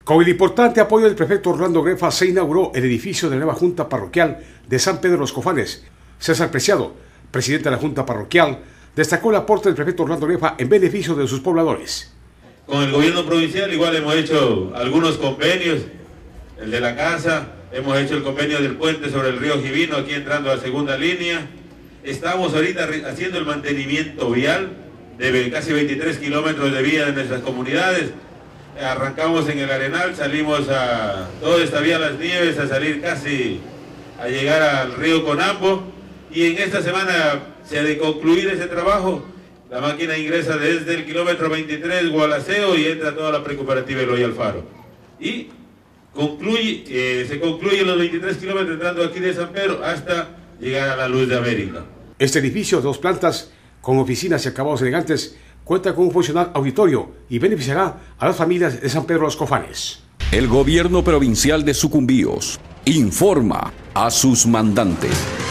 Con el importante apoyo del prefecto Orlando Grefa se inauguró el edificio de la nueva Junta Parroquial de San Pedro de los Cofanes. César Preciado, presidente de la Junta Parroquial, destacó el aporte del prefecto Orlando Grefa en beneficio de sus pobladores. Con el gobierno provincial igual hemos hecho algunos convenios, el de la casa, hemos hecho el convenio del puente sobre el río Givino, aquí entrando a la segunda línea. Estamos ahorita haciendo el mantenimiento vial de casi 23 kilómetros de vía de nuestras comunidades. Arrancamos en el Arenal, salimos a toda esta vía Las Nieves, a salir casi a llegar al río Conambo, y en esta semana se ha de concluir ese trabajo. La máquina ingresa desde el kilómetro 23 Gualaceo y entra toda la precooperativa Eloy Alfaro. Y se concluye los 23 kilómetros entrando aquí de San Pedro hasta llegar a la Luz de América. Este edificio de 2 plantas, con oficinas y acabados elegantes, cuenta con un funcional auditorio y beneficiará a las familias de San Pedro de los Cofanes. El gobierno provincial de Sucumbíos informa a sus mandantes.